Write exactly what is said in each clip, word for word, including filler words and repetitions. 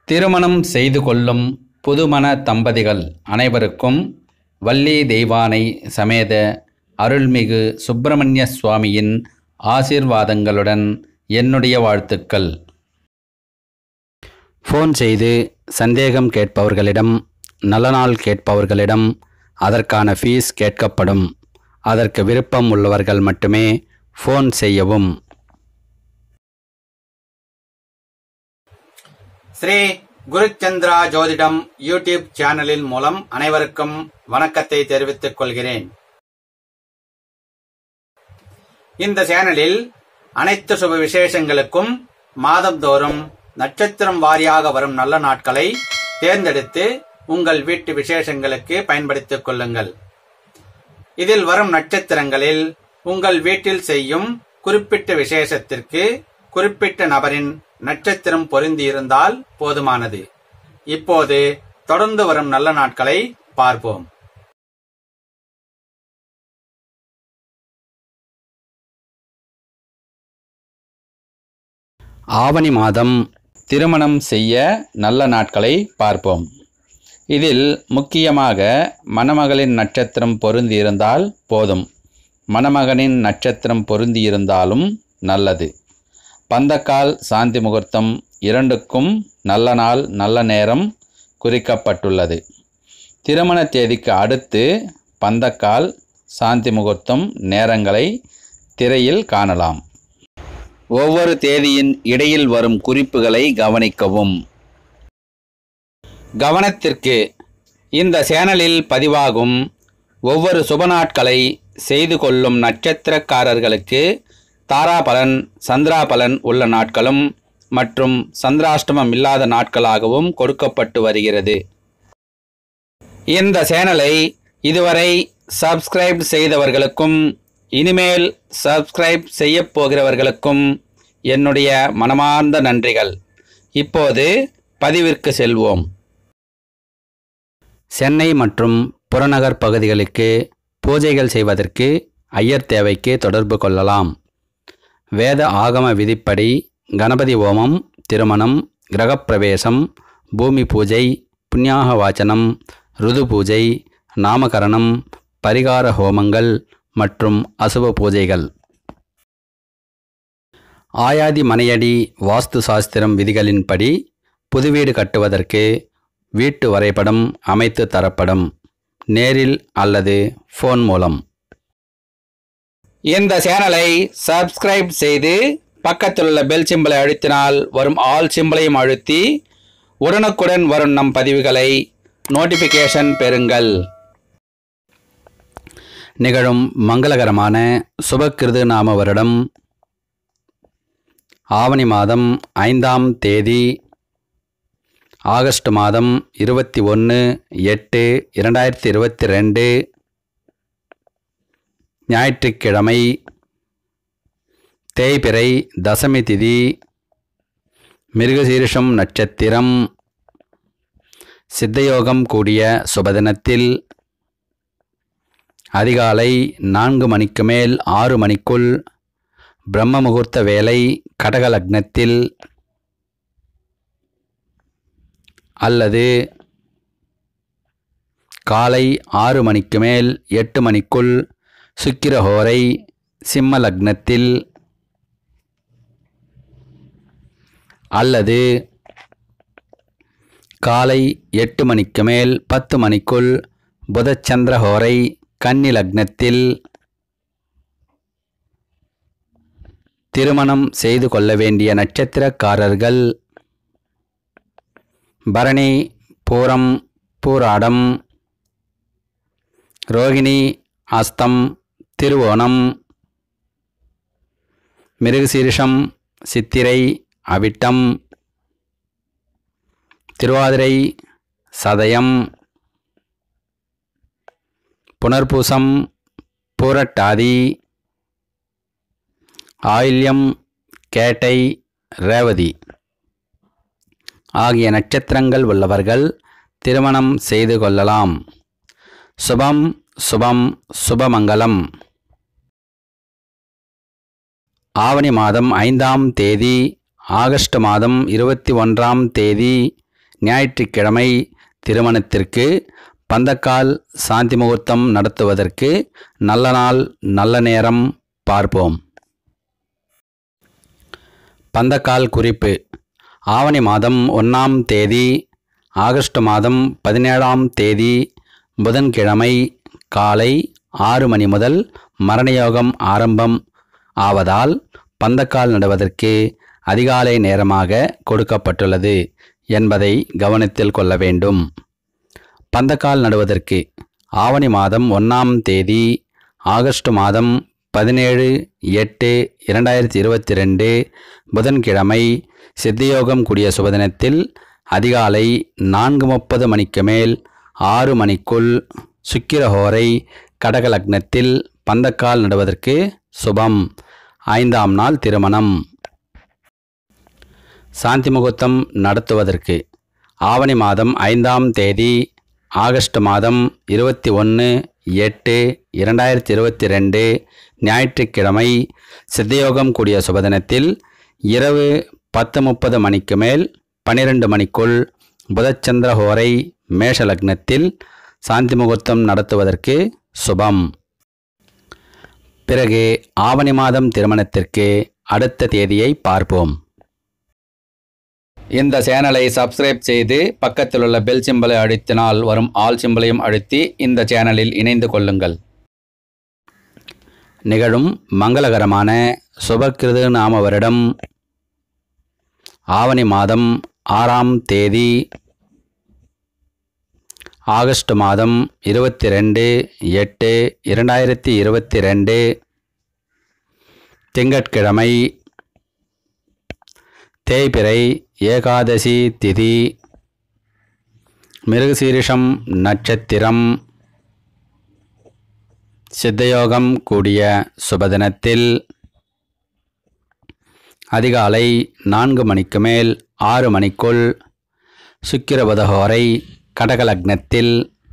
திருமணம் செய்து கொள்ளும் புதுமண தம்பதிகள் அனைவருக்கும் வள்ளி தெய்வானை சமேத அருள்மிகு சுப்பிரமணிய சுவாமியின் ஆசீர்வாதங்களுடன் என்னுடைய வாழ்த்துக்கள். ஃபோன் செய்து சந்தேகம் கேட்பவர்களிடம், நல்ல நாள் கேட்பவர்களிடம் அதற்கான ஃபீஸ் கேட்கப்படும். அதற்கு விருப்பம் உள்ளவர்கள் மட்டுமே ஃபோன் செய்யவும். ஸ்ரீ குருச்சந்திரா ஜோதிடம் யூடியூப் சேனலின் மூலம் அனைவருக்கும் வணக்கத்தை தெரிவித்துக் கொள்கிறேன். இந்த சேனலில் அனைத்து சுப விசேஷங்களுக்கும் மாதந்தோறும் நட்சத்திரம் வாரியாக வரும் நல்ல நாட்களை தேர்ந்தெடுத்து உங்கள் வீட்டு விசேஷங்களுக்கு பயன்படுத்திக் கொள்ளுங்கள். இதில் வரும் நட்சத்திரங்களில் உங்கள் வீட்டில் செய்யும் குறிப்பிட்ட விசேஷத்திற்கு குறிப்பிட்ட நபரின் நட்சத்திரம் பொருந்தியிருந்தால் போதுமானது. இப்போது தொடர்ந்து வரும் நல்ல நாட்களை பார்ப்போம். ஆவணி மாதம் திருமணம் செய்ய நல்ல நாட்களை பார்ப்போம். இதில் முக்கியமாக மணமகளின் நட்சத்திரம் பொருந்தியிருந்தால் போதும். மணமகனின் நட்சத்திரம் பொருந்தியிருந்தாலும் நல்லது. பந்தக்கால் சாந்தி முகூர்த்தம் இரண்டுக்கும் நல்ல நாள் நல்ல நேரம் குறிக்கப்பட்டுள்ளது. திருமண தேதிக்கு அடுத்து பந்தக்கால் சாந்தி முகூர்த்தம் நேரங்களை திரையில் காணலாம். ஒவ்வொரு தேதியின் இடையில் வரும் குறிப்புகளை கவனிக்கவும். கவனத்திற்கு, இந்த சேனலில் பதிவாகும் ஒவ்வொரு சுப நாட்களை செய்து கொள்ளும் நட்சத்திரக்காரர்களுக்கு தாராபலன், சந்திராபலன் உள்ள நாட்களும் மற்றும் சந்திராஷ்டமம் இல்லாத நாட்களாகவும் கொடுக்கப்பட்டு வருகிறது. இந்த சேனலை இதுவரை சப்ஸ்கிரைப் செய்தவர்களுக்கும் இனிமேல் சப்ஸ்கிரைப் செய்ய போகிறவர்களுக்கும் என்னுடைய மனமார்ந்த நன்றிகள். இப்போது பதிவிற்கு செல்வோம். சென்னை மற்றும் புறநகர் பகுதிகளுக்கு பூஜைகள் செய்வதற்கு ஐயர் தேவைக்கு தொடர்பு கொள்ளலாம். வேத ஆகம விதிப்படி கணபதி ஹோமம், திருமணம், கிரகப்பிரவேசம், பூமி பூஜை, புண்ணியாக வாச்சனம், ருது பூஜை, நாமகரணம், பரிகார ஹோமங்கள் மற்றும் அசுப பூஜைகள். ஆயாதி மனையடி வாஸ்து சாஸ்திரம் விதிகளின்படி புதுவீடு கட்டுவதற்கு வீட்டு வரைபடம் அமைத்து தரப்படும். நேரில் அல்லது ஃபோன் மூலம். இந்த சேனலை சப்ஸ்கிரைப் செய்து பக்கத்தில் உள்ள பெல் சிம்பலை அழுத்தினால் வரும் ஆல் சிம்பலையும் அழுத்தி உடனுக்குடன் வரும் நம் பதிவுகளை நோட்டிஃபிகேஷன் பெறுங்கள். நிகழும் மங்களகரமான சுபக்கிருது நாம வருடம் ஆவணி மாதம் ஐந்தாம் தேதி ஆகஸ்ட் மாதம் இருபத்தி ஒன்று எட்டு இரண்டாயிரத்தி இருபத்தி ரெண்டு ஞாயிற்றுக்கிழமை, தேய்பிறை தசமி திதி, மிருகசீரிஷம் நட்சத்திரம், சித்தயோகம் கூடிய சுபதினத்தில் அதிகாலை நான்கு மணிக்கு மேல் ஆறு மணிக்குள் பிரம்ம முகூர்த்த வேலை கடக லக்னத்தில் அல்லது காலை ஆறு மணிக்கு மேல் எட்டு மணிக்குள் சுக்கிரஹோரை சிம்ம லக்னத்தில் அல்லது காலை எட்டு மணிக்கு மேல் பத்து மணிக்குள் புதச்சந்திரஹோரை கன்னி லக்னத்தில் திருமணம் செய்து கொள்ள வேண்டிய நட்சத்திரக்காரர்கள் பரணி, பூரம், பூராடம், ரோகிணி, அஸ்தம், திருவோணம், மிருகசீரிஷம், சித்திரை, அவிட்டம், திருவாதிரை, சதயம், புனர்பூசம், பூரட்டாதி, ஆயில்யம், கேட்டை, ரேவதி ஆகிய நட்சத்திரங்கள் உள்ளவர்கள் திருமணம் செய்து கொள்ளலாம். சுபம் சுபம் சுபமங்கலம். ஆவணி மாதம் ஐந்தாம் தேதி ஆகஸ்ட் மாதம் இருபத்தி ஒன்றாம் தேதி ஞாயிற்றுக்கிழமை திருமணத்திற்கு பந்தக்கால் சாந்தி முகூர்த்தம் நடத்துவதற்கு நல்ல நாள் நல்ல நேரம் பார்ப்போம். பந்தக்கால் குறிப்பு: ஆவணி மாதம் ஒன்றாம் தேதி ஆகஸ்ட் மாதம் பதினேழாம் தேதி புதன்கிழமை காலை ஆறு மணி முதல் மரணயோகம் ஆரம்பம் ஆவதால் பந்தக்கால் நடுவதற்கு அதிகாலை நேரமாக கொடுக்கப்பட்டுள்ளது என்பதை கவனத்தில் கொள்ள வேண்டும். பந்தக்கால் நடுவதற்கு ஆவணி மாதம் ஒன்றாம் தேதி ஆகஸ்ட் மாதம் பதினேழு எட்டு இரண்டாயிரத்தி இருபத்தி ரெண்டு புதன்கிழமை சித்தியோகம் கூடிய சுபதினத்தில் அதிகாலை நான்கு முப்பது மணிக்கு மேல் ஆறு மணிக்குள் சுக்கிரஹோரை கடக லக்னத்தில் பந்தக்கால் நடுவதற்கு சுபம். ஐந்தாம் நாள் திருமணம். சாந்தி முகூர்த்தம் நடத்துவதற்கு ஆவணி மாதம் ஐந்தாம் தேதி ஆகஸ்ட் மாதம் இருபத்தி ஒன்று எட்டு இரண்டாயிரத்தி இருபத்தி ரெண்டு ஞாயிற்றுக்கிழமை சித்தயோகம் கூடிய சுபதினத்தில் இரவு பத்து முப்பது மணிக்கு மேல் பன்னிரெண்டு மணிக்குள் புதச்சந்திரஹோரை மேஷ லக்னத்தில் சாந்தி முகூர்த்தம் நடத்துவதற்கு சுபம். பிறகு ஆவணி மாதம் திருமணத்திற்கு அடுத்த தேதியை பார்ப்போம். இந்த சேனலை சப்ஸ்கிரைப் செய்து பக்கத்தில் உள்ள பெல் சிம்பலை அழுத்தினால் வரும் ஆல் சிம்பலையும் அழுத்தி இந்த சேனலில் இணைந்து கொள்ளுங்கள். நிகழும் மங்களகரமான சுபக்கிருது நாம வருடம் ஆவணி மாதம் ஆறாம் தேதி ஆகஸ்ட் மாதம் இருபத்தி ரெண்டு எட்டு இரண்டாயிரத்தி இருபத்தி ரெண்டு திங்கட்கிழமை தேய்பிறை ஏகாதசி திதி மிருகசீரிஷம் நட்சத்திரம் சித்தயோகம் கூடிய சுபதினத்தில் அதிகாலை நான்கு மணிக்கு மேல் ஆறு மணிக்குள் சுக்கிரபுதஹோரை கடகலக்னத்தில்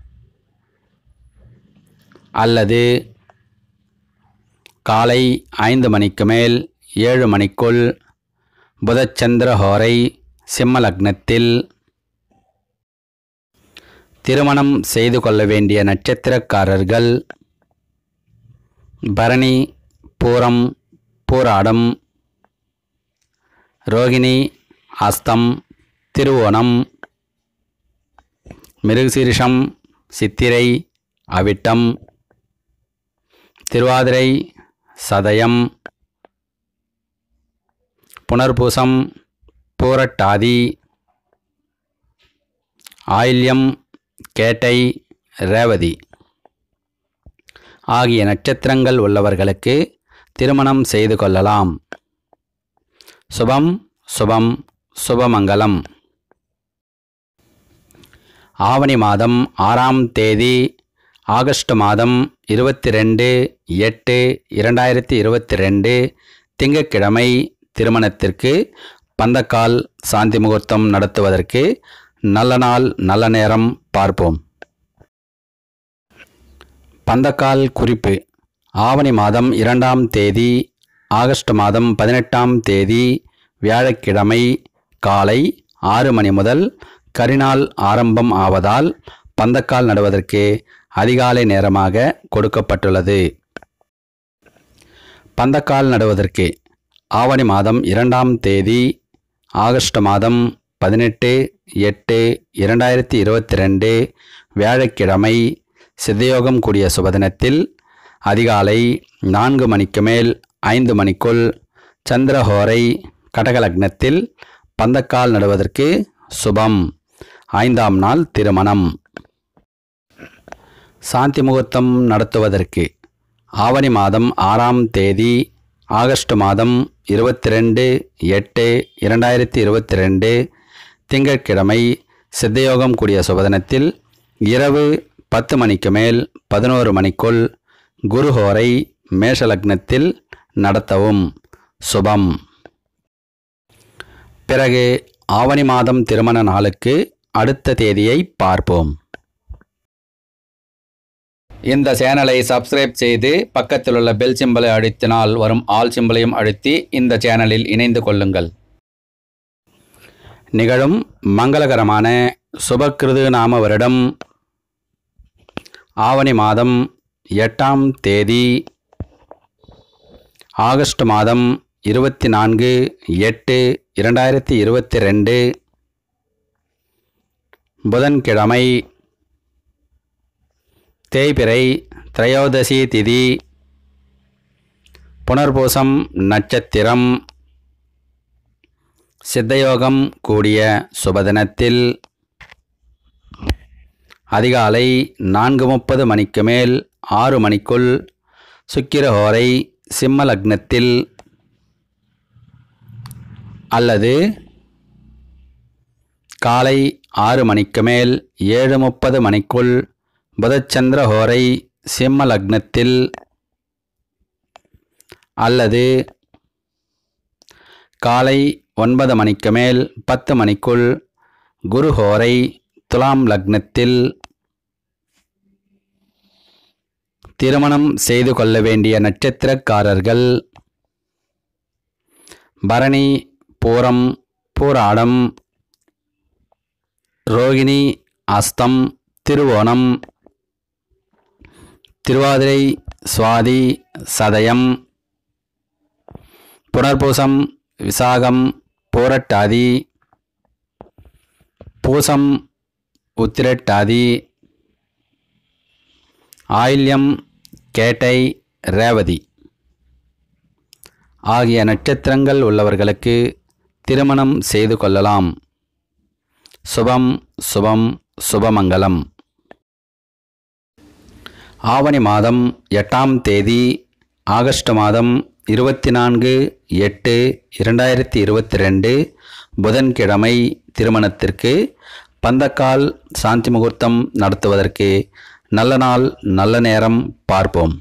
அல்லது காலை ஐந்து மணிக்கு மேல் ஏழு மணிக்குள் புதச்சந்திரஹோரை சிம்ம லக்னத்தில். திருமணம் செய்து கொள்ள வேண்டிய நட்சத்திரக்காரர்கள் பரணி, பூரம், பூராடம், ரோகிணி, அஸ்தம், திருவோணம், மிருகசீரிஷம், சித்திரை, அவிட்டம், திருவாதிரை, சதயம், புனர்பூசம், பூரட்டாதி, ஆயில்யம், கேட்டை, ரேவதி ஆகிய நட்சத்திரங்கள் உள்ளவர்களுக்கு திருமணம் செய்து கொள்ளலாம். சுபம் சுபம் சுபமங்கலம். ஆவணி மாதம் ஆறாம் தேதி ஆகஸ்ட் மாதம் இருபத்தி ரெண்டு எட்டு இரண்டாயிரத்தி இருபத்தி ரெண்டு திங்கட்கிழமை திருமணத்திற்கு பந்தக்கால் சாந்தி முகூர்த்தம் நடத்துவதற்கு நல்ல நாள் நல்ல நேரம் பார்ப்போம். பந்தக்கால் குறிப்பு: ஆவணி மாதம் இரண்டாம் தேதி ஆகஸ்ட் மாதம் பதினெட்டாம் தேதி வியாழக்கிழமை காலை ஆறு மணி முதல் கரிநாள் ஆரம்பம் ஆவதால் பந்தக்கால் நடுவதற்கு அதிகாலை நேரமாக கொடுக்கப்பட்டுள்ளது. பந்தக்கால் நடுவதற்கு ஆவணி மாதம் இரண்டாம் தேதி ஆகஸ்ட் மாதம் பதினெட்டு எட்டு இரண்டாயிரத்தி இருபத்தி ரெண்டு வியாழக்கிழமை சித்தயோகம் கூடிய சுபதினத்தில் அதிகாலை நான்கு மணிக்கு மேல் ஐந்து மணிக்குள் சந்திரஹோரை கடகலக்னத்தில் பந்தக்கால் நடுவதற்கு சுபம். ஐந்தாம் நாள் திருமணம். சாந்தி முகூர்த்தம் நடத்துவதற்கு ஆவணி மாதம் ஆறாம் தேதி ஆகஸ்ட் மாதம் இருபத்தி ரெண்டு எட்டு இரண்டாயிரத்தி இருபத்தி ரெண்டு திங்கட்கிழமை சித்தயோகம் கூடிய சுபதினத்தில் இரவு பத்து மணிக்கு மேல் பதினோரு மணிக்குள் குருஹோரை மேஷலக்னத்தில் நடத்தவும். சுபம். பிறகு ஆவணி மாதம் திருமண நாளுக்கு அடுத்த தேதியை பார்ப்போம். இந்த சேனலை சப்ஸ்கிரைப் செய்து பக்கத்தில் உள்ள பெல் சிம்பலை அழுத்தினால் வரும் ஆல் சிம்பலையும் அழுத்தி இந்த சேனலில் இணைந்து கொள்ளுங்கள். நிகழும் மங்களகரமான சுபக்கிருது நாம வருடம் ஆவணி மாதம் எட்டாம் தேதி ஆகஸ்ட் மாதம் இருபத்தி நான்கு எட்டு இரண்டாயிரத்தி இருபத்தி ரெண்டு புதன்கிழமை, தேய்பிறை திரையோதசி திதி, புனர்பூசம் நட்சத்திரம், சித்தயோகம் கூடிய சுபதினத்தில் அதிகாலை நான்கு முப்பது மணிக்கு மேல் ஆறு மணிக்குள் சுக்கிரஹோரை சிம்ம லக்னத்தில் அல்லது காலை ஆறு மணிக்கு மேல் ஏழு முப்பது மணிக்குள் புதச்சந்திர ஹோரை சிம்ம லக்னத்தில் அல்லது காலை ஒன்பது மணிக்கு மேல் பத்து மணிக்குள் குரு ஹோரை துலாம் லக்னத்தில். திருமணம் செய்து கொள்ள வேண்டிய நட்சத்திரக்காரர்கள் பரணி, பூரம், பூராடம், ரோகிணி, அஸ்தம், திருவோணம், திருவாதிரை, சுவாதி, சதயம், புனர்பூசம், விசாகம், பூரட்டாதி, பூசம், உத்திரட்டாதி, ஆயில்யம், கேட்டை, ரேவதி ஆகிய நட்சத்திரங்கள் உள்ளவர்களுக்கு திருமணம் செய்து கொள்ளலாம். சுபம் சுபம் சுபமங்கலம். ஆவணி மாதம் எட்டாம் தேதி ஆகஸ்ட் மாதம் இருபத்தி நான்கு எட்டு இரண்டாயிரத்தி இருபத்தி ரெண்டு புதன்கிழமை திருமணத்திற்கு பந்தக்கால் சாந்தி முகூர்த்தம் நடத்துவதற்கு நல்ல நாள் நல்ல நேரம் பார்ப்போம்.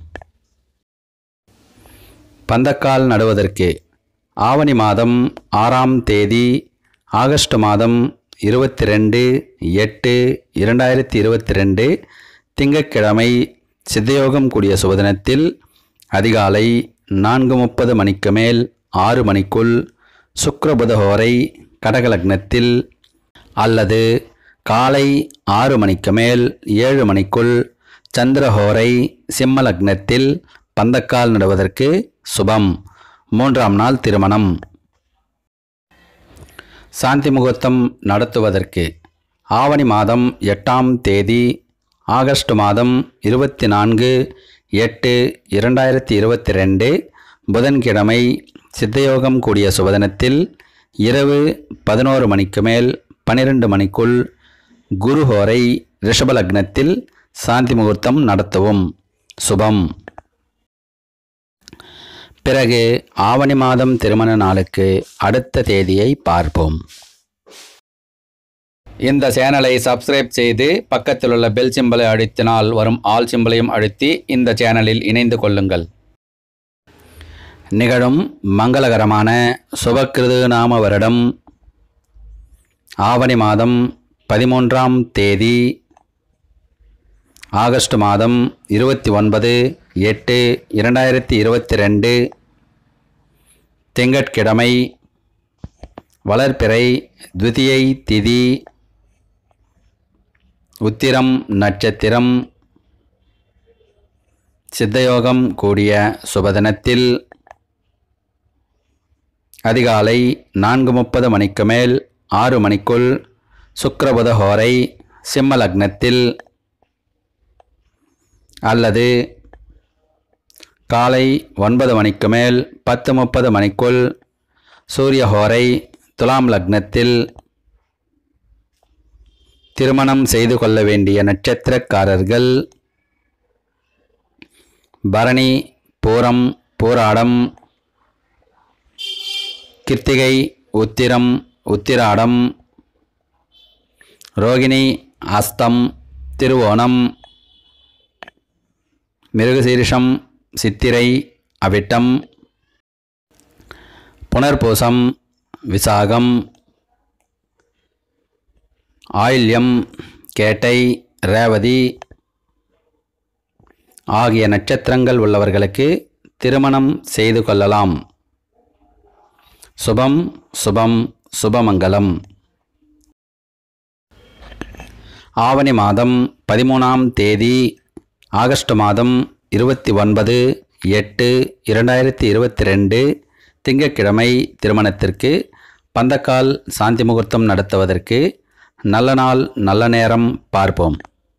பந்தக்கால் நடுவதற்கு ஆவணி மாதம் ஆறாம் தேதி ஆகஸ்ட் மாதம் இருபத்தி ரெண்டு எட்டு இரண்டாயிரத்தி இருபத்தி ரெண்டு திங்கட்கிழமை சித்தயோகம் கூடிய சுபதினத்தில் அதிகாலை நான்கு முப்பது மணிக்கு மேல் ஆறு மணிக்குள் சுக்கிரபுதஹோரை கடகலக்னத்தில் அல்லது காலை ஆறு மணிக்கு மேல் ஏழு மணிக்குள் சந்திரஹோரை சிம்ம லக்னத்தில் பந்தக்கால் நடுவதற்கு சுபம். மூன்றாம் நாள் திருமணம். சாந்தி முகூர்த்தம் நடத்துவதற்கு ஆவணி மாதம் எட்டாம் தேதி ஆகஸ்ட் மாதம் இருபத்தி நான்கு எட்டு இரண்டாயிரத்தி இருபத்தி ரெண்டு புதன்கிழமை சித்தயோகம் கூடிய சுபதினத்தில் இரவு பதினோரு மணிக்கு மேல் பனிரெண்டு மணிக்குள் குருஹோரை ரிஷபலக்னத்தில் சாந்தி முகூர்த்தம் நடத்தவும். சுபம். பிறகு ஆவணி மாதம் திருமண நாளுக்கு அடுத்த தேதியை பார்ப்போம். இந்த சேனலை சப்ஸ்கிரைப் செய்து பக்கத்தில் உள்ள பெல் சிம்பலை அழுத்தினால் வரும் ஆல் சிம்பலையும் அழுத்தி இந்த சேனலில் இணைந்து கொள்ளுங்கள். நிகழும் மங்களகரமான சுபக்கிருது நாம வருடம் ஆவணி மாதம் பதிமூன்றாம் தேதி ஆகஸ்ட் மாதம் இருபத்தி ஒன்பது எட்டு இரண்டாயிரத்தி இருபத்தி ரெண்டு திங்கட்கிழமை, வளர்பிறை துவிதியை திதி, உத்திரம் நட்சத்திரம், சித்தயோகம் கூடிய சுபதினத்தில் அதிகாலை நான்கு முப்பது மணிக்கு மேல் ஆறு மணிக்குள் சுக்கிரபுதஹோரை சிம்ம லக்னத்தில் அல்லது காலை ஒன்பது மணிக்கு மேல் பத்து முப்பது மணிக்குள் சூரியஹோரை துலாம் லக்னத்தில். திருமணம் செய்து கொள்ள வேண்டிய நட்சத்திரக்காரர்கள் பரணி, பூரம், பூராடம், கிருத்திகை, உத்திரம், உத்திராடம், ரோகிணி, அஸ்தம், திருவோணம், மிருகசீரிஷம், சித்திரை, அவிட்டம், புனர்பூசம், விசாகம், ஆயில்யம், கேட்டை, ரேவதி ஆகிய நட்சத்திரங்கள் உள்ளவர்களுக்கு திருமணம் செய்து கொள்ளலாம். சுபம் சுபம் சுபமங்கலம். ஆவணி மாதம் பதிமூணாம் தேதி ஆகஸ்ட் மாதம் இருபத்தி ஒன்பது எட்டு இரண்டாயிரத்தி இருபத்தி ரெண்டு திங்கட்கிழமை திருமணத்திற்கு பந்தக்கால் சாந்தி முகூர்த்தம் நடத்துவதற்கு நல்ல நாள் நல்ல நேரம் பார்ப்போம்.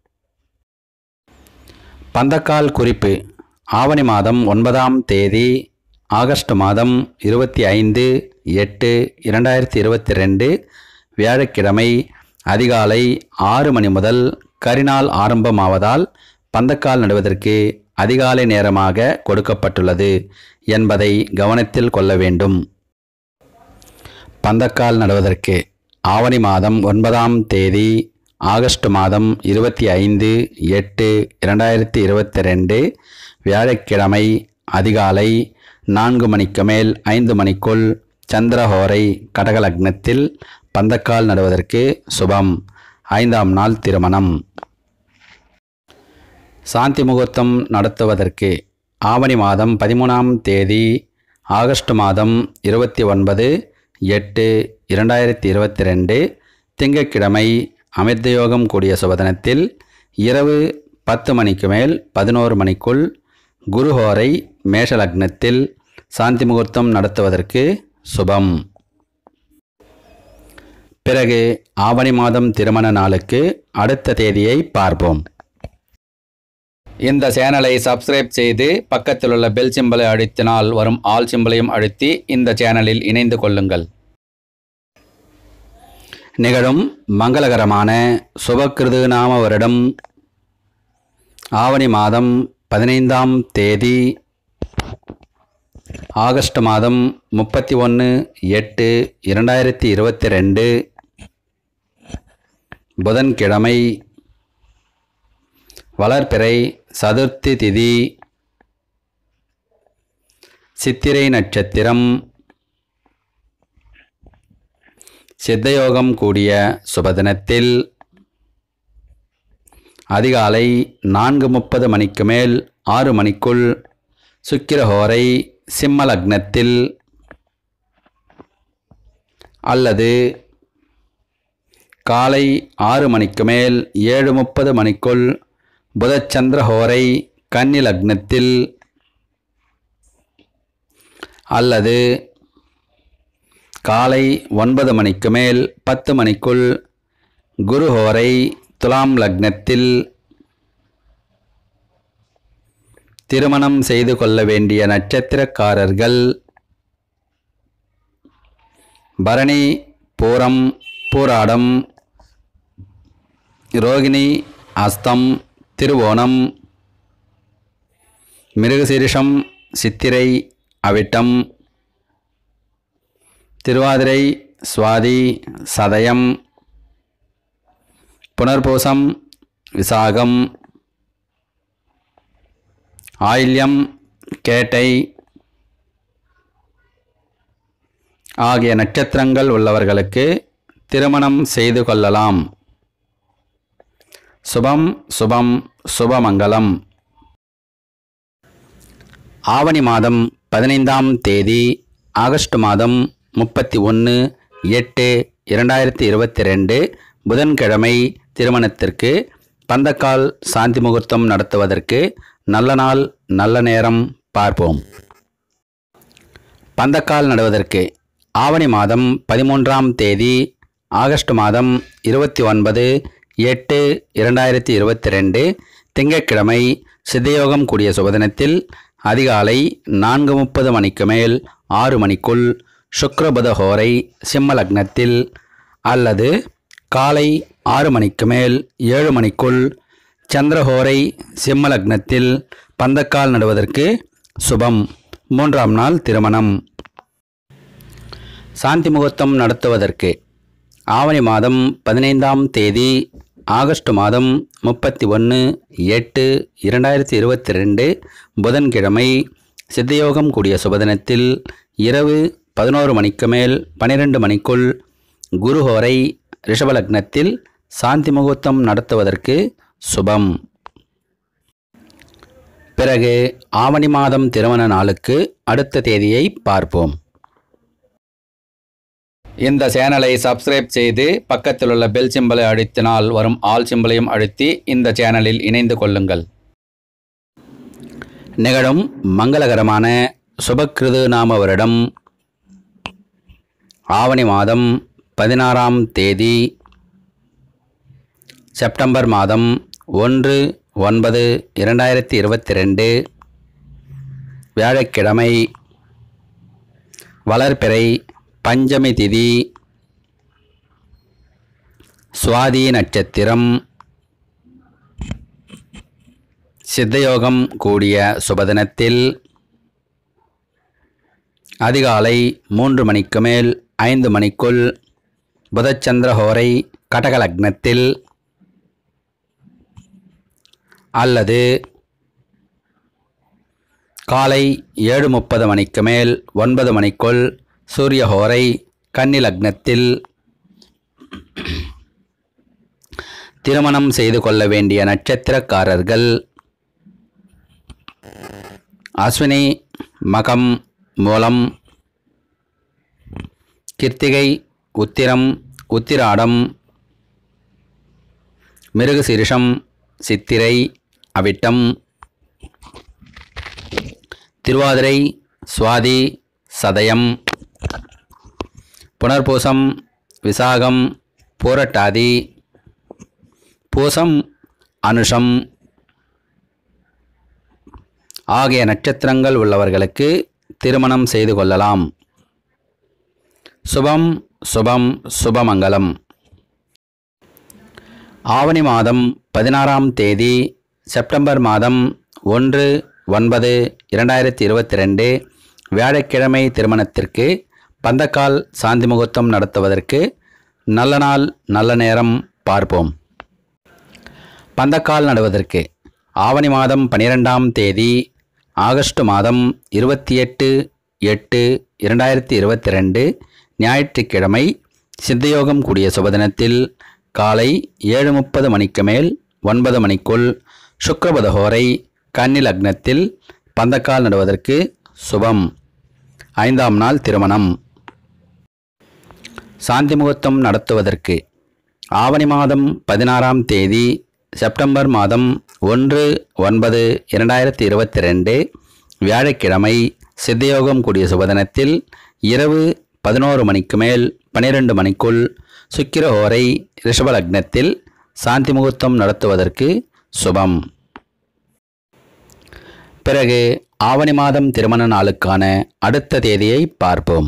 பந்தக்கால் குறிப்பு: ஆவணி மாதம் ஒன்பதாம் தேதி ஆகஸ்ட் மாதம் இருபத்தி ஐந்து எட்டு இரண்டாயிரத்தி இருபத்தி ரெண்டு வியாழக்கிழமை அதிகாலை ஆறு மணி முதல் கரிநாள் ஆரம்பமாவதால் பந்தக்கால் நடுவதற்கு அதிகாலை நேரமாக கொடுக்கப்பட்டுள்ளது என்பதை கவனத்தில் கொள்ள வேண்டும். பந்தக்கால் நடுவதற்கு ஆவணி மாதம் ஒன்பதாம் தேதி ஆகஸ்ட் மாதம் இருபத்தி ஐந்து எட்டு இரண்டாயிரத்தி இருபத்தி ரெண்டு வியாழக்கிழமை அதிகாலை நான்கு மணிக்கு மேல் ஐந்து மணிக்குள் சந்திரஹோரை கடகலக்னத்தில் பந்தக்கால் நடுவதற்கு சுபம். ஐந்தாம் நாள் திருமணம். சாந்தி முகூர்த்தம் நடத்துவதற்கு ஆவணி மாதம் பதிமூணாம் தேதி ஆகஸ்ட் மாதம் இருபத்தி ஒன்பது எட்டு இரண்டாயிரத்தி இருபத்தி ரெண்டு திங்கட்கிழமை அமிர்தயோகம் கூடிய சுபதினத்தில் இரவு பத்து மணிக்கு மேல் பதினோரு மணிக்குள் குருஹோரை மேஷலக்னத்தில் சாந்தி முகூர்த்தம் நடத்துவதற்கு சுபம். பிறகு ஆவணி மாதம் திருமண நாளுக்கு அடுத்த தேதியை பார்ப்போம். இந்த சேனலை சப்ஸ்கிரைப் செய்து பக்கத்தில் உள்ள பெல் சிம்பலை அழுத்தினால் வரும் ஆல் சிம்பலையும் அழுத்தி இந்த சேனலில் இணைந்து கொள்ளுங்கள். நிகழும் மங்களகரமான சுபக்கிருது நாம வருடம் ஆவணி மாதம் பதினைந்தாம் தேதி ஆகஸ்ட் மாதம் முப்பத்தி ஒன்று எட்டு இரண்டாயிரத்தி இருபத்தி ரெண்டு புதன்கிழமை வளர்பிறை சதுர்த்தி திதி சித்திரை நட்சத்திரம் சித்தயோகம் கூடிய சுபதினத்தில் அதிகாலை நான்கு முப்பது மணிக்கு மேல் ஆறு மணிக்குள் சுக்கிரஹோரை சிம்ம லக்னத்தில் அல்லது காலை ஆறு மணிக்கு மேல் ஏழு முப்பது மணிக்குள் புதச்சந்திரஹோரை கன்னி லக்னத்தில் அல்லது காலை ஒன்பது மணிக்கு மேல் பத்து மணிக்குள் குருஹோரை துலாம் லக்னத்தில் திருமணம் செய்து கொள்ள வேண்டிய நட்சத்திரக்காரர்கள் பரணி, பூரம், பூராடம், ரோகிணி, அஸ்தம், திருவோணம், மிருகசீரிஷம், சித்திரை, அவிட்டம், திருவாதிரை, சுவாதி, சதயம், புனர்பூசம், விசாகம், ஆயில்யம், கேட்டை ஆகிய நட்சத்திரங்கள் உள்ளவர்களுக்கு திருமணம் செய்து கொள்ளலாம். சுபம் சுபம் சுபமங்கலம். ஆவணி மாதம் பதினைந்தாம் தேதி ஆகஸ்ட் மாதம் முப்பத்தி ஒன்று எட்டு இரண்டாயிரத்தி இருபத்தி ரெண்டு புதன்கிழமை திருமணத்திற்கு பந்தக்கால் சாந்தி முகூர்த்தம் நடத்துவதற்கு நல்ல நாள் நல்ல நேரம் பார்ப்போம். பந்தக்கால் நடுவதற்கு ஆவணி மாதம் பதிமூன்றாம் தேதி ஆகஸ்ட் மாதம் இருபத்தி ஒன்பது எட்டு இரண்டாயிரத்தி இருபத்தி ரெண்டு திங்கட்கிழமை சித்தயோகம் கூடிய சுபதினத்தில் அதிகாலை நான்கு முப்பது மணிக்கு மேல் ஆறு மணிக்குள் சுக்ரபுத ஹோரை சிம்ம லக்னத்தில் அல்லது காலை ஆறு மணிக்கு மேல் ஏழு மணிக்குள் சந்திரஹோரை சிம்ம லக்னத்தில் பந்தக்கால் நடுவதற்கு சுபம். மூன்றாம் நாள் திருமணம். சாந்தி முகூர்த்தம் நடத்துவதற்கு ஆவணி மாதம் பதினைந்தாம் தேதி ஆகஸ்ட் மாதம் முப்பத்தி ஒன்று எட்டு இரண்டாயிரத்தி இருபத்தி ரெண்டு புதன்கிழமை சித்தயோகம் கூடிய சுபதினத்தில் இரவு பதினோரு மணிக்கு மேல் பன்னிரெண்டு மணிக்குள் குருஹோரை ரிஷபலக்னத்தில் சாந்தி முகூர்த்தம் நடத்துவதற்கு சுபம். பிறகு ஆவணி மாதம் திருமண நாளுக்கு அடுத்த தேதியை பார்ப்போம். இந்த சேனலை சப்ஸ்கிரைப் செய்து பக்கத்தில் உள்ள பெல் சிம்பலை அழுத்தினால் வரும் ஆல் சிம்பலையும் அழுத்தி இந்த சேனலில் இணைந்து கொள்ளுங்கள். நிகழும் மங்களகரமான சுபக்கிருது நாம வருடம் ஆவணி மாதம் பதினாறாம் தேதி செப்டம்பர் மாதம் ஒன்று ஒன்பது இரண்டாயிரத்தி இருபத்தி ரெண்டு வியாழக்கிழமை, வளர்பிறை பஞ்சமி திதி, சுவாதி நட்சத்திரம், சித்தயோகம் கூடிய சுபதினத்தில் அதிகாலை மூன்று மணிக்கு மேல் ஐந்து மணிக்குள் புதச்சந்திரஹோரை கடக லக்னத்தில் அல்லது காலை ஏழு முப்பது மணிக்கு மேல் ஒன்பது மணிக்குள் சூரியஹோரை கன்னி லக்னத்தில் திருமணம் செய்து கொள்ள வேண்டிய நட்சத்திரக்காரர்கள் அஸ்வினி, மகம், மூலம், கிருத்திகை, உத்திரம், உத்திராடம், மிருகசீரிஷம், சித்திரை, அவிட்டம், திருவாதிரை, சுவாதி, சதயம், புனர்பூசம், விசாகம், பூரட்டாதி, பூசம், அனுஷம் ஆகிய நட்சத்திரங்கள் உள்ளவர்களுக்கு திருமணம் செய்து கொள்ளலாம். சுபம் சுபம் சுபமங்கலம். ஆவணி மாதம் பதினாறாம் தேதி செப்டம்பர் மாதம் ஒன்று ஒன்பது இரண்டாயிரத்தி இருபத்தி ரெண்டு வியாழக்கிழமை திருமணத்திற்கு பந்தக்கால் சாந்தி முகூர்த்தம் நடத்துவதற்கு நல்ல நாள் நல்ல நேரம் பார்ப்போம். பந்தக்கால் நடுவதற்கு ஆவணி மாதம் பனிரெண்டாம் தேதி ஆகஸ்ட் மாதம் இருபத்தி எட்டு எட்டு இரண்டாயிரத்தி இருபத்தி ரெண்டு ஞாயிற்றுக்கிழமை சித்தயோகம் கூடிய சுபதினத்தில் காலை ஏழு முப்பது மணிக்கு மேல் ஒன்பது மணிக்குள் சுக்கிரபதஹோரை கன்னி லக்னத்தில் பந்தக்கால் நடுவதற்கு சுபம். ஐந்தாம் நாள் திருமணம். சாந்தி முகூர்த்தம் நடத்துவதற்கு ஆவணி மாதம் பதினாறாம் தேதி செப்டம்பர் மாதம் ஒன்று ஒன்பது இரண்டாயிரத்தி இருபத்தி ரெண்டு வியாழக்கிழமை சித்தயோகம் கூடிய சுபதினத்தில் இரவு பதினோரு மணிக்கு மேல் பனிரெண்டு மணிக்குள் சுக்கிரஹோரை ரிஷபலக்னத்தில் சாந்தி முகூர்த்தம் நடத்துவதற்கு சுபம். பிறகு ஆவணி மாதம் திருமண நாளுக்கான அடுத்த தேதியை பார்ப்போம்.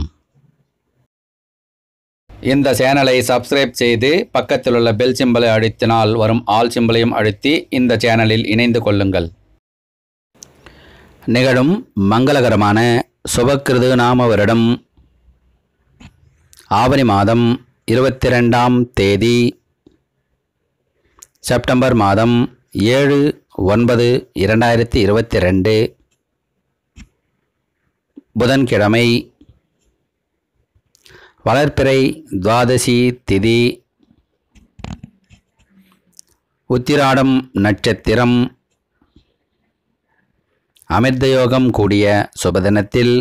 இந்த சேனலை சப்ஸ்கிரைப் செய்து பக்கத்தில் உள்ள பெல் சிம்பலை அழுத்தினால் வரும் ஆல் சிம்பலையும் அழுத்தி இந்த சேனலில் இணைந்து கொள்ளுங்கள். நிகழும் மங்களகரமான சுபக்கிருது நாம வருடம் ஆவணி மாதம் இருபத்தி ரெண்டாம் தேதி செப்டம்பர் மாதம் ஏழு ஒன்பது இரண்டாயிரத்தி இருபத்தி ரெண்டு புதன்கிழமை, வளர்பிறை துவாதசி திதி, உத்திராடம் நட்சத்திரம், அமிர்தயோகம் கூடிய சுபதினத்தில்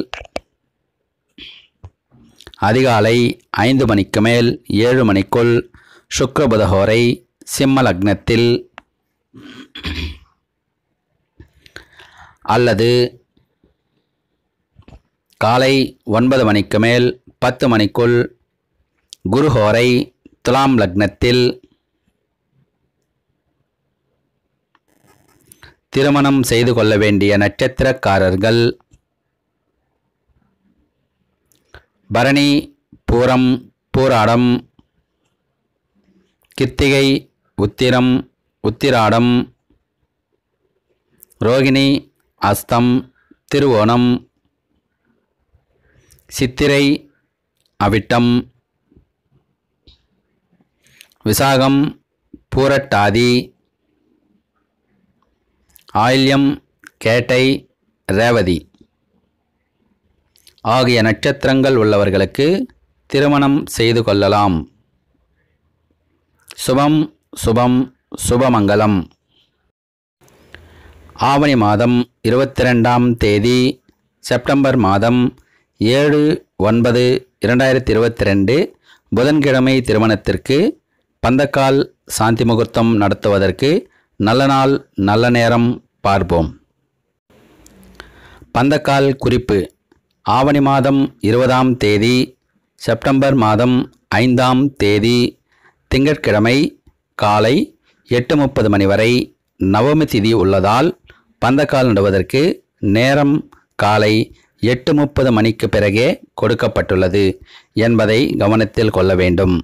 அதிகாலை ஐந்து மணிக்கு மேல் ஏழு மணிக்குள் சுக்கிரபுதஹோரை சிம்ம லக்னத்தில் அல்லது காலை ஒன்பது மணிக்கு மேல் பத்து மணிக்குள் குருஹோரை துலாம் லக்னத்தில் திருமணம் செய்து கொள்ள வேண்டிய நட்சத்திரக்காரர்கள் பரணி, பூரம், பூராடம், கிருத்திகை, உத்திரம், உத்திராடம், ரோகிணி, அஸ்தம், திருவோணம், சித்திரை, அவிட்டம், விசாகம், பூரட்டாதி, ஆயில்யம், கேட்டை, ரேவதி ஆகிய நட்சத்திரங்கள் உள்ளவர்களுக்கு திருமணம் செய்து கொள்ளலாம். சுபம் சுபம் சுபமங்கலம். ஆவணி மாதம் இருபத்தி ரெண்டாம் தேதி செப்டம்பர் மாதம் ஏழு ஒன்பது இரண்டாயிரத்தி இருபத்தி ரெண்டு புதன்கிழமை திருமணத்திற்கு பந்தக்கால் சாந்தி முகூர்த்தம் நடத்துவதற்கு நல்ல நாள் நல்ல நேரம் பார்ப்போம். பந்தக்கால் குறிப்பு: ஆவணி மாதம் இருபதாம் தேதி செப்டம்பர் மாதம் ஐந்தாம் தேதி திங்கட்கிழமை காலை எட்டு முப்பது மணி வரை நவமி திதி உள்ளதால் பந்தக்கால் நடுவதற்கு நேரம் காலை எட்டு முப்பது மணிக்கு பிறகே கொடுக்கப்பட்டுள்ளது என்பதை கவனத்தில் கொள்ள வேண்டும்.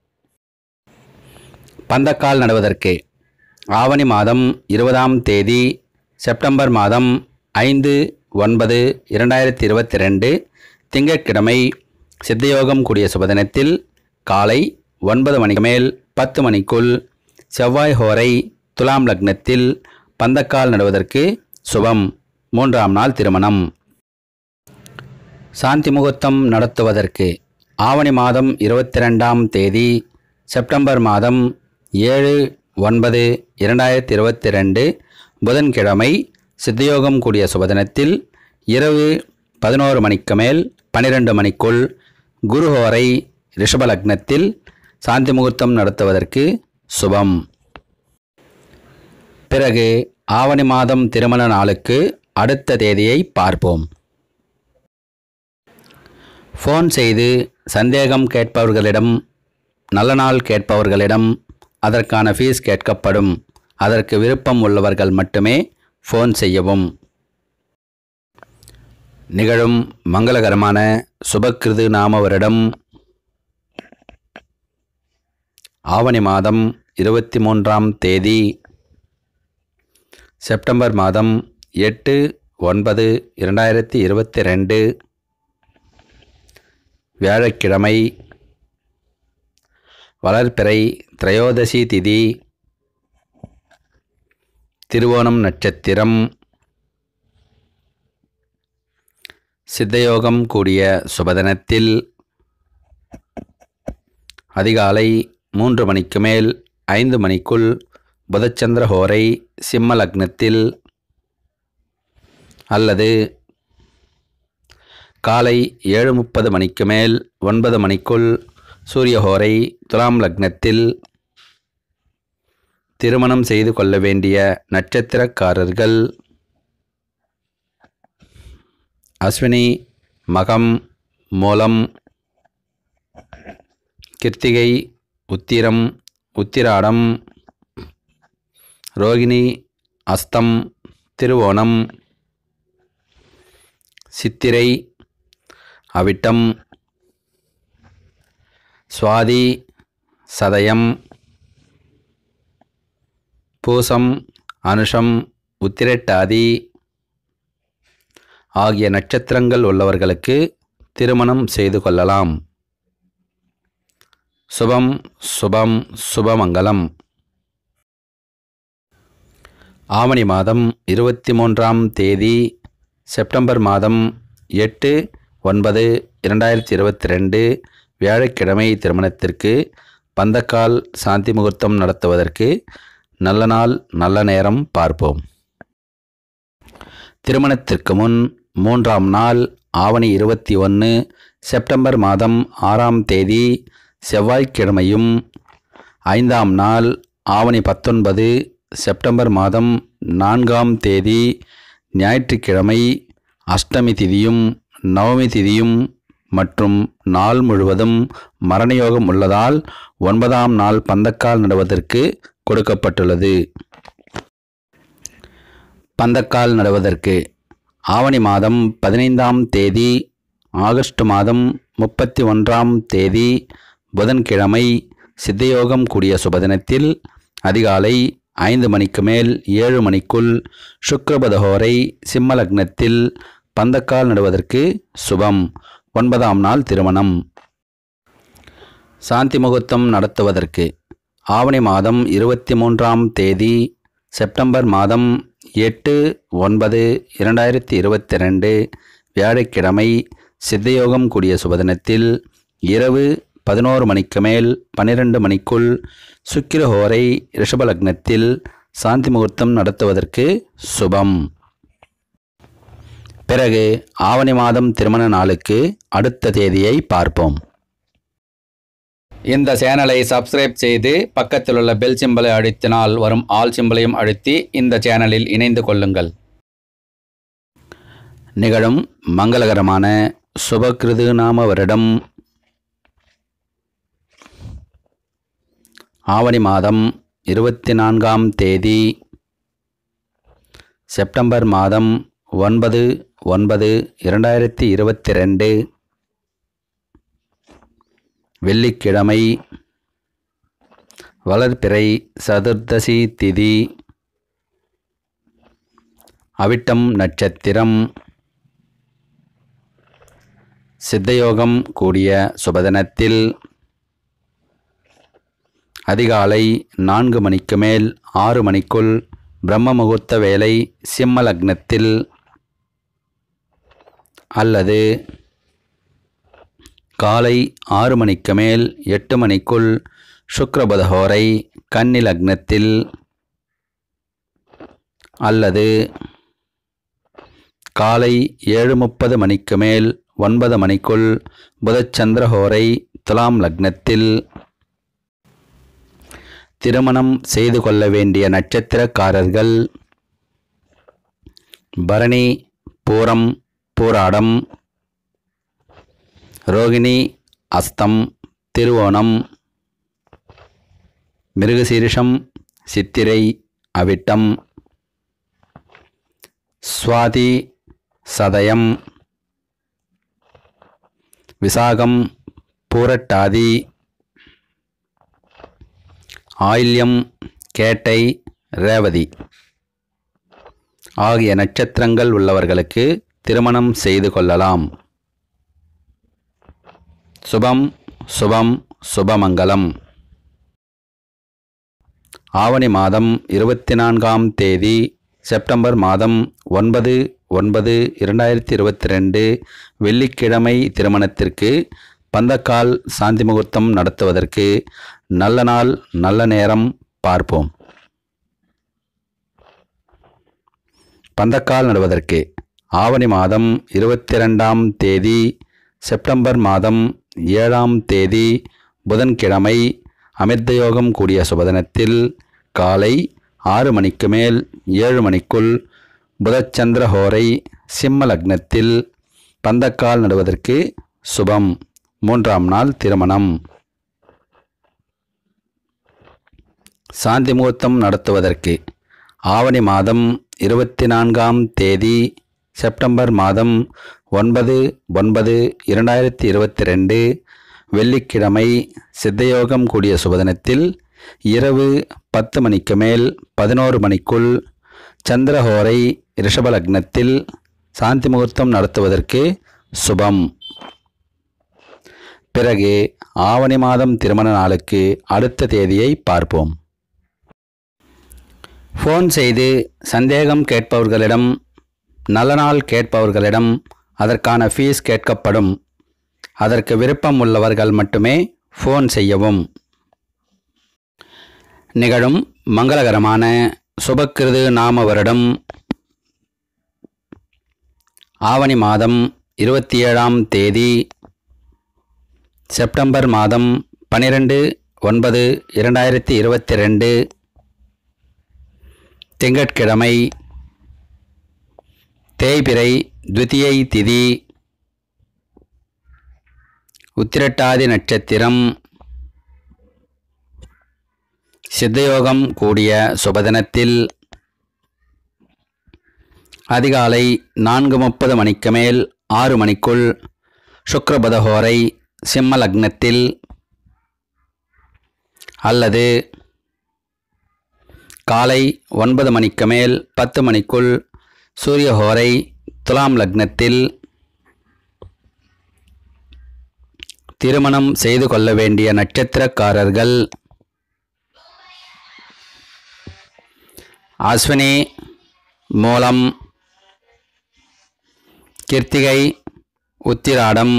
பந்தக்கால் நடுவதற்கு ஆவணி மாதம் இருபதாம் தேதி செப்டம்பர் மாதம் ஐந்து ஒன்பது இரண்டாயிரத்தி இருபத்தி ரெண்டு திங்கட்கிழமை சித்தயோகம் கூடிய சுபதினத்தில் காலை ஒன்பது மணிக்கு மேல் பத்து மணிக்குள் செவ்வாய் ஹோரை துலாம் லக்னத்தில் பந்தக்கால் நடுவதற்கு சுபம். மூன்றாம் நாள் திருமணம். சாந்தி முகூர்த்தம் நடத்துவதற்கு ஆவணி மாதம் இருபத்தி ரெண்டாம் தேதி செப்டம்பர் மாதம் ஏழு ஒன்பது இரண்டாயிரத்தி இருபத்தி ரெண்டு புதன்கிழமை சித்தயோகம் கூடிய சுபதினத்தில் இரவு பதினோரு மணிக்கு மேல் பன்னிரெண்டு மணிக்குள் குருஹோரை ரிஷப லக்னத்தில் சாந்தி முகூர்த்தம் நடத்துவதற்கு சுபம். பிறகு ஆவணி மாதம் திருமண நாளுக்கு அடுத்த தேதியை பார்ப்போம். ஃபோன் செய்து சந்தேகம் கேட்பவர்களிடம், நல்ல நாள் கேட்பவர்களிடம் அதற்கான ஃபீஸ் கேட்கப்படும். அதற்கு விருப்பம் உள்ளவர்கள் மட்டுமே ஃபோன் செய்யவும். நிகழும் மங்களகரமான சுபக்கிருது நாம வருடம் ஆவணி மாதம் இருபத்தி மூன்றாம் தேதி செப்டம்பர் மாதம் எட்டு ஒன்பது இரண்டாயிரத்தி இருபத்தி ரெண்டு வியாழக்கிழமை வளர்பிறை திரையோதசி திதி திருவோணம் நட்சத்திரம் சித்தயோகம் கூடிய சுபதினத்தில் அதிகாலை மூன்று மணிக்கு மேல் ஐந்து மணிக்குள் புதச்சந்திர ஹோரை சிம்ம லக்னத்தில் அல்லது காலை ஏழு முப்பது மணிக்கு மேல் ஒன்பது மணிக்குள் சூரியஹோரை துலாம் லக்னத்தில். திருமணம் செய்து கொள்ள வேண்டிய நட்சத்திரக்காரர்கள் அஸ்வினி, மகம், மூலம், கிருத்திகை, உத்திரம், உத்திராடம், ரோகிணி, அஸ்தம், திருவோணம், சித்திரை, அவிட்டம், சுவாதி, சதயம், பூசம், அனுஷம், உத்திரட்டாதி ஆகிய நட்சத்திரங்கள் உள்ளவர்களுக்கு திருமணம் செய்து கொள்ளலாம். சுபம் சுபம் சுபமங்கலம். ஆவணி மாதம் இருபத்தி மூன்றாம் தேதி செப்டம்பர் மாதம் எட்டு ஒன்பது இரண்டாயிரத்தி இருபத்தி ரெண்டு வியாழக்கிழமை திருமணத்திற்கு பந்தக்கால் சாந்தி முகூர்த்தம் நடத்துவதற்கு நல்ல நாள் நல்ல நேரம் பார்ப்போம். திருமணத்திற்கு முன் மூன்றாம் நாள் ஆவணி இருபத்தி ஒன்று செப்டம்பர் மாதம் ஆறாம் தேதி செவ்வாய்க்கிழமையும், ஐந்தாம் நாள் ஆவணி பத்தொன்பது செப்டம்பர் மாதம் நான்காம் தேதி ஞாயிற்றுக்கிழமை அஷ்டமி திதியும் நவமி திதியும் மற்றும் நாள் முழுவதும் மரணயோகம் உள்ளதால் ஒன்பதாம் நாள் பந்தக்கால் நடுவதற்கு கொடுக்கப்பட்டுள்ளது. பந்தக்கால் நடுவதற்கு ஆவணி மாதம் பதினைந்தாம் தேதி ஆகஸ்ட் மாதம் முப்பத்தி ஒன்றாம் தேதி புதன்கிழமை சித்தயோகம் கூடிய சுபதினத்தில் அதிகாலை ஐந்து மணிக்கு மேல் ஏழு மணிக்குள் சுக்கிரபதஹோரை சிம்ம லக்னத்தில் பந்தக்கால் நடுவதற்கு சுபம். ஒன்பதாம் நாள் திருமணம். சாந்தி முகூர்த்தம் நடத்துவதற்கு ஆவணி மாதம் இருபத்தி மூன்றாம் தேதி செப்டம்பர் மாதம் எட்டு ஒன்பது இரண்டாயிரத்தி இருபத்தி ரெண்டு வியாழக்கிழமை சித்தயோகம் கூடிய சுபதினத்தில் இரவு பதினோரு மணிக்கு மேல் பன்னிரெண்டு மணிக்குள் சுக்கிரஹோரை ரிஷப லக்னத்தில் சாந்தி முகூர்த்தம் நடத்துவதற்கு சுபம். பிறகு ஆவணி மாதம் திருமண நாளுக்கு அடுத்த தேதியை பார்ப்போம். இந்த சேனலை சப்ஸ்கிரைப் செய்து பக்கத்தில் உள்ள பெல் சிம்பலை அழுத்தினால் வரும் ஆல் சிம்பலையும் அழுத்தி இந்த சேனலில் இணைந்து கொள்ளுங்கள். நிகழும் மங்களகரமான சுபகிருது நாம வருடம் ஆவணி மாதம் இருபத்தி நான்காம் தேதி செப்டம்பர் மாதம் ஒன்பது ஒன்பது இரண்டாயிரத்தி இருபத்தி ரெண்டு வெள்ளிக்கிழமை, வளர்பிறை சதுர்தசி திதி, அவிட்டம் நட்சத்திரம், சித்தயோகம் கூடிய சுபதினத்தில் அதிகாலை நான்கு மணிக்கு மேல் ஆறு மணிக்குள் பிரம்ம முகூர்த்த வேலை சிம்ம லக்னத்தில் அல்லது காலை ஆறு மணிக்கு மேல் எட்டு மணிக்குள் சுக்ரபதஹோரை கன்னி லக்னத்தில் அல்லது காலை ஏழு முப்பது மணிக்கு மேல் ஒன்பது மணிக்குள் புதச்சந்திரஹோரை துலாம் லக்னத்தில். திருமணம் செய்து கொள்ள வேண்டிய நட்சத்திரக்காரர்கள் பரணி, பூரம், பூராடம், ரோகிணி, அஸ்தம், திருவோணம், மிருகசீரிஷம், சித்திரை, அவிட்டம், சுவாதி, சதயம், விசாகம், பூரட்டாதி, ஆயில்யம், கேட்டை, ரேவதி ஆகிய நட்சத்திரங்கள் உள்ளவர்களுக்கு திருமணம் செய்து கொள்ளலாம். சுபம் சுபம் சுபமங்கலம். ஆவணி மாதம் இருபத்தி நான்காம் தேதி செப்டம்பர் மாதம் ஒன்பது ஒன்பது இரண்டாயிரத்தி இருபத்தி ரெண்டு வெள்ளிக்கிழமை திருமணத்திற்கு பந்தக்கால் சாந்தி முகூர்த்தம் நடத்துவதற்கு நல்ல நாள் நல்ல நேரம் பார்ப்போம். பந்தக்கால் நடுவதற்கு ஆவணி மாதம் இருபத்தி ரெண்டாம் தேதி செப்டம்பர் மாதம் ஏழாம் தேதி புதன்கிழமை அமிர்தயோகம் கூடிய சுபதினத்தில் காலை ஆறு மணிக்கு மேல் ஏழு மணிக்குள் புதச்சந்திரஹோரை சிம்ம லக்னத்தில் பந்தக்கால் நடுவதற்கு சுபம். மூன்றாம் நாள் திருமணம். சாந்தி முகூர்த்தம் நடத்துவதற்கு ஆவணி மாதம் இருபத்தி நான்காம் தேதி செப்டம்பர் மாதம் ஒன்பது ஒன்பது இரண்டாயிரத்தி இருபத்தி ரெண்டு வெள்ளிக்கிழமை சித்தயோகம் கூடிய சுபதினத்தில் இரவு பத்து மணிக்கு மேல் பதினோரு மணிக்குள் சந்திரஹோரை ரிஷப லக்னத்தில் சாந்தி முகூர்த்தம் நடத்துவதற்கு சுபம். பிறகு ஆவணி மாதம் திருமண நாளுக்கு அடுத்த தேதியை பார்ப்போம். ஃபோன் செய்து சந்தேகம் கேட்பவர்களிடம், நல்ல நாள் கேட்பவர்களிடம் அதற்கான ஃபீஸ் கேட்கப்படும். அதற்கு விருப்பம் உள்ளவர்கள் மட்டுமே ஃபோன் செய்யவும். நிகழும் மங்களகரமான சுபக்கிருது நாம வருடம் ஆவணி மாதம் இருபத்தி ஏழாம் தேதி செப்டம்பர் மாதம் பன்னிரெண்டு ஒன்பது இரண்டாயிரத்தி இருபத்தி ரெண்டு திங்கட்கிழமை, தேய்பிறை துவிதியை திதி, உத்திரட்டாதி நட்சத்திரம், சித்தயோகம் கூடிய சுபதினத்தில் அதிகாலை நான்கு முப்பது மணிக்கு மேல் ஆறு மணிக்குள் சுக்ரபதஹோரை சிம்ம லக்னத்தில் அல்லது காலை ஒன்பது மணிக்கு மேல் பத்து மணிக்குள் சூரியஹோரை துலாம் லக்னத்தில். திருமணம் செய்து கொள்ள வேண்டிய நட்சத்திரக்காரர்கள் அஸ்வினி, மூலம், கிருத்திகை, உத்திராடம்,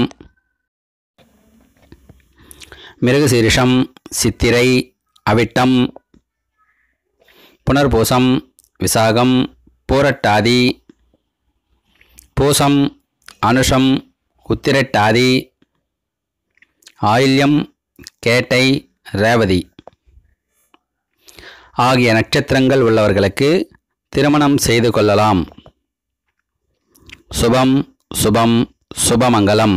மிருகசீரிஷம், சித்திரை, அவிட்டம், புனர்பூசம், விசாகம், பூரட்டாதி, பூசம், அனுஷம், உத்திரட்டாதி, ஆயில்யம், கேட்டை, ரேவதி ஆகிய நட்சத்திரங்கள் உள்ளவர்களுக்கு திருமணம் செய்து கொள்ளலாம். சுபம், சுபம், சுபமங்கலம்.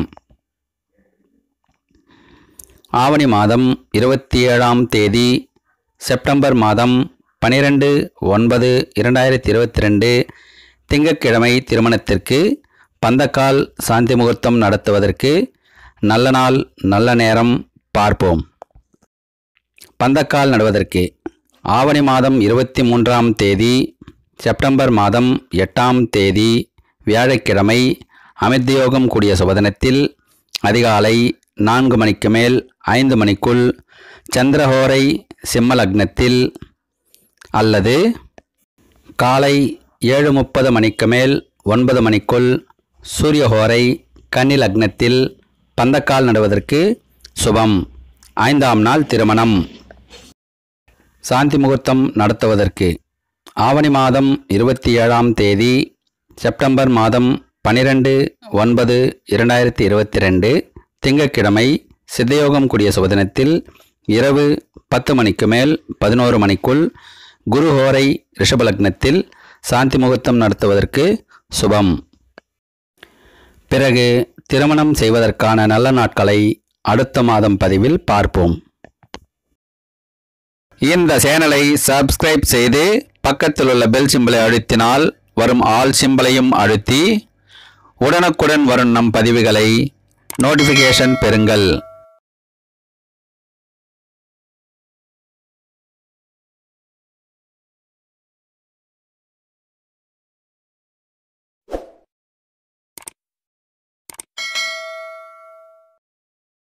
ஆவணி மாதம் இருபத்தி ஏழாம் தேதி செப்டம்பர் மாதம் பனிரெண்டு ஒன்பது இரண்டாயிரத்தி இருபத்தி ரெண்டு திங்கட்கிழமை திருமணத்திற்கு பந்தக்கால் சாந்தி முகூர்த்தம் நடத்துவதற்கு நல்ல நாள் நல்ல நேரம் பார்ப்போம். பந்தக்கால் நடுவதற்கு ஆவணி மாதம் இருபத்தி மூன்றாம் தேதி செப்டம்பர் மாதம் எட்டாம் தேதி வியாழக்கிழமை அமிர்தயோகம் கூடிய சுபதினத்தில் அதிகாலை நான்கு மணிக்கு மேல் ஐந்து மணிக்குள் சந்திரஹோரை சிம்ம லக்னத்தில் அல்லது காலை ஏழு முப்பது மணிக்கு மேல் ஒன்பது மணிக்குள் சூரியஹோரை கன்னி லக்னத்தில் பந்தக்கால் நடுவதற்கு சுபம். ஐந்தாம் நாள் திருமணம். சாந்தி முகூர்த்தம் நடத்துவதற்கு ஆவணி மாதம் இருபத்தி ஏழாம் தேதி செப்டம்பர் மாதம் பனிரெண்டு ஒன்பது இரண்டாயிரத்தி இருபத்தி ரெண்டு திங்கட்கிழமை சித்தயோகம் கூடிய சுபதினத்தில் இரவு பத்து மணிக்கு மேல் பதினோரு மணிக்குள் குருஹோரை ரிஷபலக்னத்தில் சாந்தி முகூர்த்தம் நடத்துவதற்கு சுபம். பிறகு திருமணம் செய்வதற்கான நல்ல நாட்களை அடுத்த மாதம் பதிவில் பார்ப்போம். இந்த சேனலை சப்ஸ்கிரைப் செய்து பக்கத்தில் உள்ள பெல் சிம்பலை அழுத்தினால் வரும் ஆல் சிம்பலையும் அழுத்தி உடனுக்குடன் வரும் நம் பதிவுகளை நோட்டிஃபிகேஷன் பெறுங்கள்.